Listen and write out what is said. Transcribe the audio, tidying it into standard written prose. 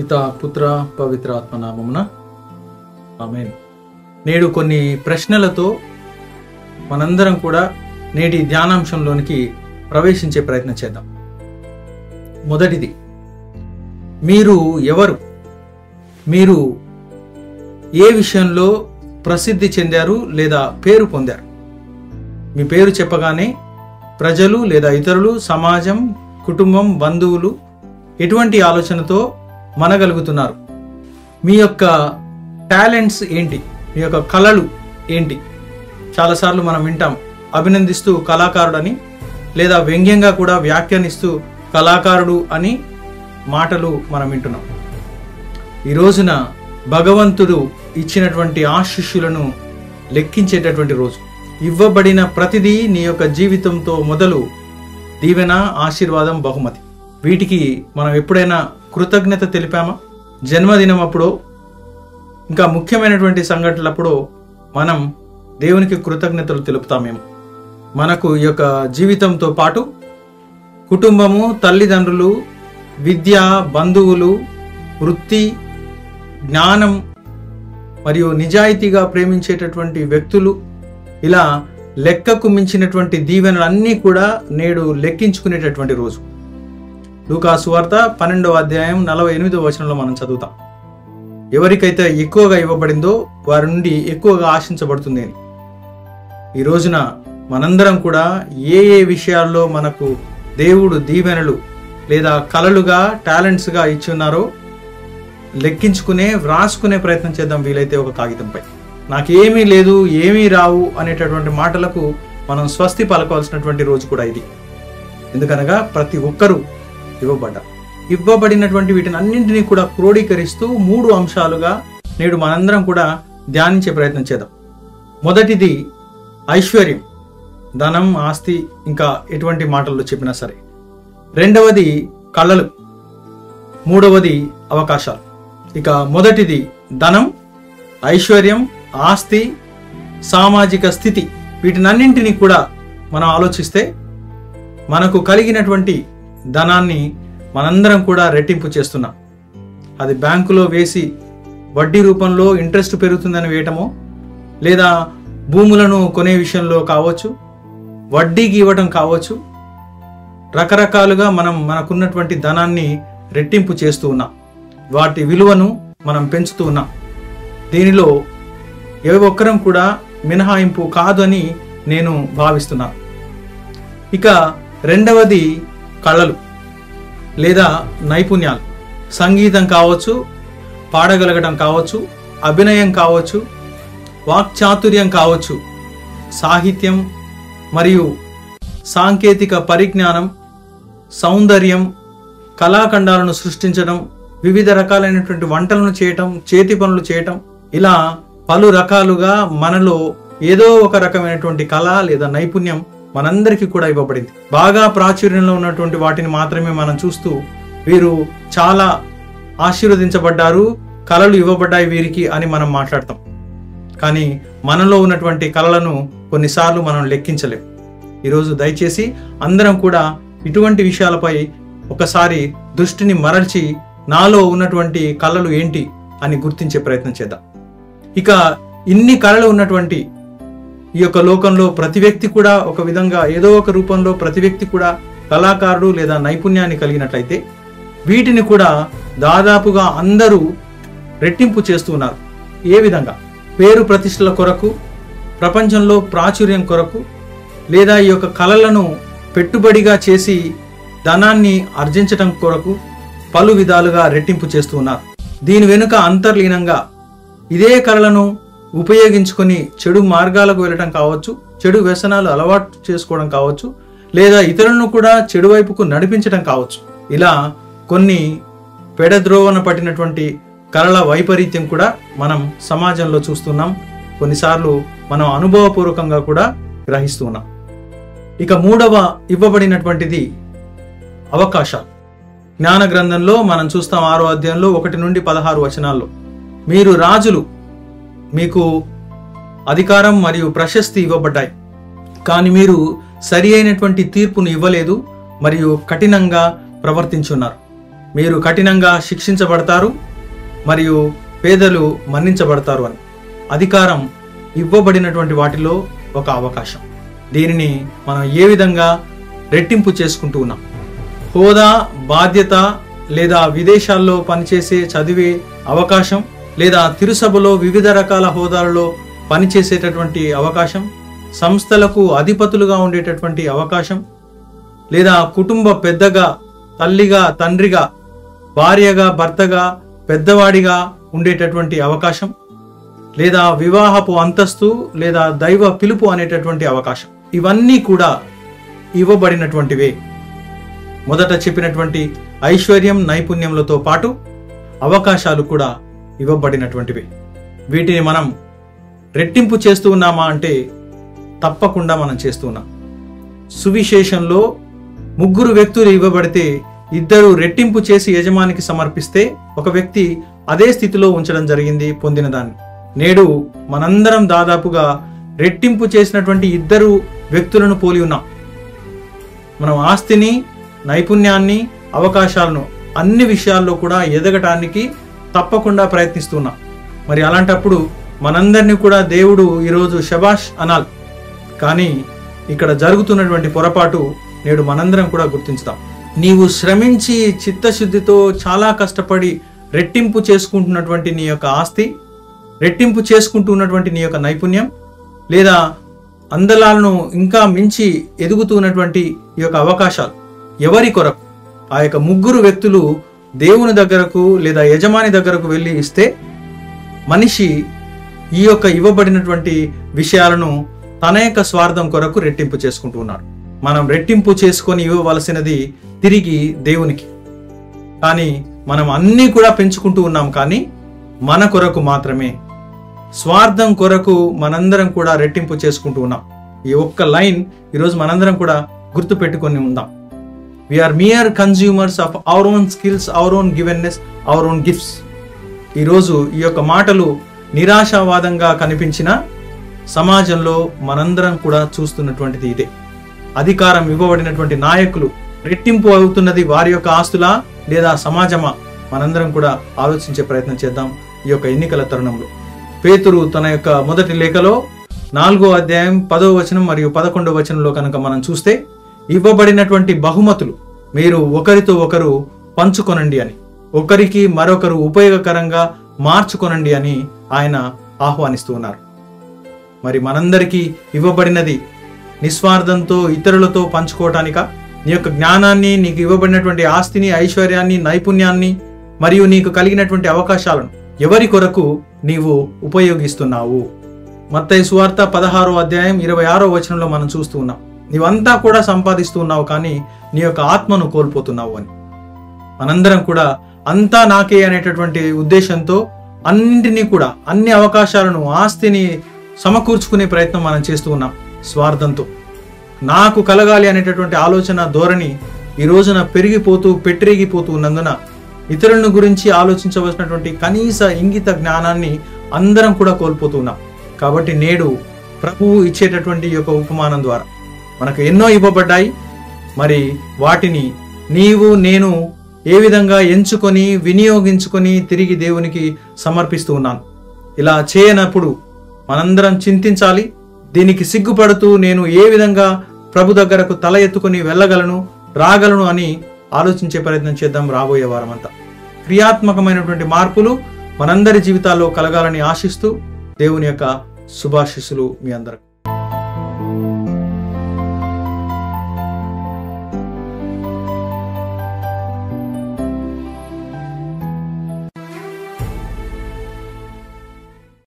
పితా పుత్ర పవిత్ర ఆత్మ నామమున ఆమేన్. నేడు కొన్ని ప్రశ్నలతో మనందరం కూడా నేటి ధ్యానాంశంలోనికి ప్రవేశించే ప్రయత్నం చేద్దాం. మొదటిది, మీరు ఎవరు? మీరు ఏ విషయంలో ప్రసిద్ధి చెందారు లేదా పేరు పొందారు? మీ పేరు చెప్పగానే ప్రజలు లేదా ఇతరులు, సమాజం, కుటుంబం, బంధువులు ఎటువంటి ఆలోచనతో మనగలుగుతున్నారు? మీ యొక్క టాలెంట్స్ ఏంటి? మీ యొక్క కళలు ఏంటి? చాలాసార్లు మనం వింటాం అభినందిస్తూ కళాకారుడని, లేదా వ్యంగ్యంగా కూడా వ్యాఖ్యానిస్తూ కళాకారుడు అని మాటలు మనం వింటున్నాం. ఈ రోజున భగవంతుడు ఇచ్చినటువంటి ఆశీస్సులను లెక్కించేటటువంటి రోజు. ఇవ్వబడిన ప్రతిదీ నీ యొక్క జీవితంతో మొదలు దీవెన, ఆశీర్వాదం, బహుమతి. వీటికి మనం ఎప్పుడైనా కృతజ్ఞత తెలిపామా? జన్మదినం అప్పుడో, ఇంకా ముఖ్యమైనటువంటి సంఘటనలప్పుడు మనం దేవునికి కృతజ్ఞతలు తెలుపుతామేమో. మనకు ఈ యొక్క జీవితంతో పాటు కుటుంబము, తల్లిదండ్రులు, విద్య, బంధువులు, వృత్తి, జ్ఞానం మరియు నిజాయితీగా ప్రేమించేటటువంటి వ్యక్తులు, ఇలా లెక్కకు మించినటువంటి దీవెనలన్నీ కూడా నేడు లెక్కించుకునేటటువంటి రోజు. లూకా సువార్త 12వ అధ్యాయం 48వ వచనంలో మనం చదువుతాం. ఎవరికైతే ఎక్కువగా ఇవ్వబడిందో వారి నుండి ఎక్కువగా ఆశించబడుతుంది అని. ఈ రోజున మనందరం కూడా ఏ ఏ విషయాల్లో మనకు దేవుడు దీవెనలు లేదా కళలుగా, టాలెంట్స్గా ఇచ్చి ఉన్నారో లెక్కించుకునే, వ్రాసుకునే ప్రయత్నం చేద్దాం వీలైతే ఒక కాగితంపై. నాకేమీ లేదు, ఏమీ రావు అనేటటువంటి మాటలకు మనం స్వస్తి పలకవలసినటువంటి రోజు కూడా ఇది. ఎందుకనగా ప్రతి ఒక్కరూ ఇవ్వబడినటువంటి వీటిని అన్నింటినీ కూడా క్రోడీకరిస్తూ 3 అంశాలుగా నేడు మనందరం కూడా ధ్యానించే ప్రయత్నం చేద్దాం. మొదటిది ఐశ్వర్యం, ధనం, ఆస్తి, ఇంకా ఎటువంటి మాటల్లో చెప్పినా సరే. రెండవది కళలు. మూడవది అవకాశాలు. ఇక మొదటిది ధనం, ఐశ్వర్యం, ఆస్తి, సామాజిక స్థితి. వీటినన్నింటినీ కూడా మనం ఆలోచిస్తే మనకు కలిగినటువంటి ధనాన్ని మనందరం కూడా రెట్టింపు చేస్తున్నాం. అది బ్యాంకులో వేసి వడ్డీ రూపంలో ఇంట్రెస్ట్ పెరుగుతుందని వేయటమో, లేదా భూములను కొనే విషయంలో కావచ్చు, వడ్డీకి ఇవ్వటం కావచ్చు, రకరకాలుగా మనకున్నటువంటి ధనాన్ని రెట్టింపు చేస్తూ ఉన్నాం. వాటి విలువను మనం పెంచుతూ ఉన్నాం. దీనిలో ఏ ఒక్కరం కూడా మినహాయింపు కాదు అని నేను భావిస్తున్నాను. ఇక రెండవది కళలు లేదా నైపుణ్యాలు. సంగీతం కావచ్చు, పాడగలగడం కావచ్చు, అభినయం కావచ్చు, వాక్చాతుర్యం కావచ్చు, సాహిత్యం మరియు సాంకేతిక పరిజ్ఞానం, సౌందర్యం, కళాఖండాలను సృష్టించడం, వివిధ రకాలైనటువంటి వంటలను చేయటం, చేతి పనులు చేయటం, ఇలా పలు రకాలుగా మనలో ఏదో ఒక రకమైనటువంటి కళ లేదా నైపుణ్యం మనందరికీ కూడా ఇవ్వబడింది. బాగా ప్రాచుర్యంలో ఉన్నటువంటి వాటిని మాత్రమే మనం చూస్తూ వీరు చాలా ఆశీర్వదించబడ్డారు, కళలు ఇవ్వబడ్డాయి వీరికి అని మనం మాట్లాడతాం. కానీ మనలో ఉన్నటువంటి కళలను కొన్నిసార్లు మనం లెక్కించలేం. ఈరోజు దయచేసి అందరం కూడా ఇటువంటి విషయాలపై ఒకసారి దృష్టిని మరల్చి నాలో ఉన్నటువంటి కళలు ఏంటి అని గుర్తించే ప్రయత్నం చేద్దాం. ఇక ఇన్ని కళలు ఉన్నటువంటి ఈ యొక్క లోకంలో ప్రతి వ్యక్తి కూడా ఒక విధంగా ఏదో ఒక రూపంలో ప్రతి వ్యక్తి కూడా కళాకారుడు లేదా నైపుణ్యాన్ని కలిగినట్లయితే వీటిని కూడా దాదాపుగా అందరూ రెట్టింపు చేస్తూ ఉన్నారు. ఏ విధంగా? పేరు ప్రతిష్టల కొరకు, ప్రపంచంలో ప్రాచుర్యం కొరకు, లేదా ఈ యొక్క కళలను పెట్టుబడిగా చేసి ధనాన్ని ఆర్జించటం కొరకు పలు విధాలుగా రెట్టింపు చేస్తూ ఉన్నారు. దీని వెనుక అంతర్లీనంగా ఇదే కళలను ఉపయోగించుకొని చెడు మార్గాలకు వెళ్ళటం కావచ్చు, చెడు వ్యసనాలు అలవాటు చేసుకోవడం కావచ్చు, లేదా ఇతరులను కూడా చెడు వైపుకు నడిపించడం కావచ్చు. ఇలా కొన్ని పెడద్రోవన పట్టినటువంటి కళల వైపరీత్యం కూడా మనం సమాజంలో చూస్తున్నాం. కొన్నిసార్లు మనం అనుభవపూర్వకంగా కూడా గ్రహిస్తున్నాం. ఇక మూడవ ఇవ్వబడినటువంటిది అవకాశాలు. జ్ఞాన గ్రంథంలో మనం చూస్తాం 6వ అధ్యాయంలో 1 నుండి 16 వచనాల్లో, మీరు రాజులు, మీకు అధికారం మరియు ప్రశస్తి ఇవ్వబడ్డాయి, కానీ మీరు సరి అయినటువంటి తీర్పును ఇవ్వలేదు మరియు కఠినంగా ప్రవర్తించున్నారు. మీరు కఠినంగా శిక్షించబడతారు మరియు పేదలు మన్నించబడతారు అని. అధికారం ఇవ్వబడినటువంటి వాటిలో ఒక అవకాశం. దీనిని మనం ఏ విధంగా రెట్టింపు చేసుకుంటూ ఉన్నాం? హోదా, బాధ్యత, లేదా విదేశాల్లో పనిచేసే చదివే అవకాశం, లేదా తిరుసభలో వివిధ రకాల హోదాలలో పనిచేసేటటువంటి అవకాశం, సంస్థలకు అధిపతులుగా ఉండేటటువంటి అవకాశం, లేదా కుటుంబ పెద్దగా, తల్లిగా, తండ్రిగా, భార్యగా, భర్తగా, పెద్దవాడిగా ఉండేటటువంటి అవకాశం, లేదా వివాహపు అంతస్తు లేదా దైవ పిలుపు అనేటటువంటి అవకాశం. ఇవన్నీ కూడా ఇవ్వబడినటువంటివే. మొదట చెప్పినటువంటి ఐశ్వర్యం, నైపుణ్యములతో పాటు అవకాశాలు కూడా ఇవ్వబడినటువంటివే. వీటిని మనం రెట్టింపు చేస్తూ ఉన్నామా అంటే తప్పకుండా మనం చేస్తూ ఉన్నాం. సువిశేషంలో 3 వ్యక్తులు ఇవ్వబడితే 2 రెట్టింపు చేసి యజమానికి సమర్పిస్తే ఒక వ్యక్తి అదే స్థితిలో ఉంచడం జరిగింది పొందిన దాన్ని. నేడు మనందరం దాదాపుగా రెట్టింపు చేసినటువంటి 2 వ్యక్తులను పోలి ఉన్నాం. మనం ఆస్తిని, నైపుణ్యాన్ని, అవకాశాలను అన్ని విషయాల్లో కూడా ఎదగటానికి తప్పకుండా ప్రయత్నిస్తున్నాం. మరి అలాంటప్పుడు మనందరినీ కూడా దేవుడు ఈరోజు శబాష్ అనాలి. కానీ ఇక్కడ జరుగుతున్నటువంటి పొరపాటు నేడు మనందరం కూడా గుర్తించుతాం. నీవు శ్రమించి చిత్తశుద్ధితో చాలా కష్టపడి రెట్టింపు చేసుకుంటున్నటువంటి నీ యొక్క ఆస్తి, రెట్టింపు చేసుకుంటున్నటువంటి నీ యొక్క నైపుణ్యం, లేదా అందలాలను ఇంకా మించి ఎదుగుతున్నటువంటి ఈ యొక్క అవకాశాలు ఎవరి కొరకు? ఆ యొక్క 3 వ్యక్తులు దేవుని దగ్గరకు లేదా యజమాని దగ్గరకు వెళ్ళి ఇస్తే మనిషి ఈ యొక్క ఇవ్వబడినటువంటి విషయాలను తన యొక్క స్వార్థం కొరకు రెట్టింపు చేసుకుంటూ ఉన్నాడు. మనం రెట్టింపు చేసుకొని ఇవ్వవలసినది తిరిగి దేవునికి. కానీ మనం అన్నీ కూడా పెంచుకుంటూ ఉన్నాం, కానీ మన కొరకు మాత్రమే, స్వార్థం కొరకు మనందరం కూడా రెట్టింపు చేసుకుంటూ ఉన్నాం. ఈ ఒక్క లైన్ ఈరోజు మనందరం కూడా గుర్తు పెట్టుకొని ఉందాం. We are mere consumers of our own skills, our own givenness, our own gifts. ఈరోజు ఈ యొక్క మాటలు నిరాశావాదంగా కనిపించిన సమాజంలో మనందరం కూడా చూస్తున్నటువంటిది ఇదే. అధికారం ఇవ్వబడినటువంటి నాయకులు రెట్టింపు అవుతున్నది వారి యొక్క ఆస్తులా లేదా సమాజమా? మనందరం కూడా ఆలోచించే ప్రయత్నం చేద్దాం ఈ యొక్క ఎన్నికల తరుణంలో. పేతురు తన యొక్క మొదటి లేఖలో 4వ అధ్యాయం 10వ వచనం మరియు 11వ వచనంలో కనుక మనం చూస్తే, ఇవ్వబడినటువంటి బహుమతులు మీరు ఒకరితో ఒకరు పంచుకొనండి అని, ఒకరికి మరొకరు ఉపయోగకరంగా మార్చుకొనండి అని ఆయన ఆహ్వానిస్తూ ఉన్నారు. మరి మనందరికీ ఇవ్వబడినది నిస్వార్థంతో ఇతరులతో పంచుకోవటానిక? నీ యొక్క జ్ఞానాన్ని, నీకు ఇవ్వబడినటువంటి ఆస్తిని, ఐశ్వర్యాన్ని, నైపుణ్యాన్ని మరియు నీకు కలిగినటువంటి అవకాశాలను ఎవరి కొరకు నీవు ఉపయోగిస్తున్నావు? మత్తయి సువార్త 16వ అధ్యాయం 26వ వచనంలో మనం చూస్తూ ఉన్నాం, నీవంతా కూడా సంపాదిస్తూ ఉన్నావు కానీ నీ యొక్క ఆత్మను కోల్పోతున్నావు అని. మనందరం కూడా అంతా నాకే అనేటటువంటి ఉద్దేశంతో అన్నింటినీ కూడా, అన్ని అవకాశాలను, ఆస్తిని సమకూర్చుకునే ప్రయత్నం మనం చేస్తూ ఉన్నాం స్వార్థంతో. నాకు కలగాలి అనేటటువంటి ఆలోచన ధోరణి ఈ రోజున పెరిగిపోతూ పెట్టిరిగిపోతూ ఉన్నందున ఇతరులను గురించి ఆలోచించవలసినటువంటి కనీస ఇంగిత జ్ఞానాన్ని అందరం కూడా కోల్పోతున్నాం. కాబట్టి నేడు ప్రభువు ఇచ్చేటటువంటి యొక్క ఉపమానం ద్వారా మనకు ఎన్నో ఇవ్వబడ్డాయి. మరి వాటిని నీవు, నేను ఏ విధంగా ఎంచుకొని వినియోగించుకొని తిరిగి దేవునికి సమర్పిస్తూ ఉన్నాను. ఇలా చేయనప్పుడు మనందరం చింతించాలి. దీనికి సిగ్గుపడుతూ నేను ఏ విధంగా ప్రభు దగ్గరకు తల ఎత్తుకొని వెళ్ళగలను, రాగలను అని ఆలోచించే ప్రయత్నం చేద్దాం రాబోయే వారమంతా. క్రియాత్మకమైనటువంటి మార్పులు మనందరి జీవితాల్లో కలగాలని ఆశిస్తూ దేవుని యొక్క శుభాశీస్సులు మీ అందరికి.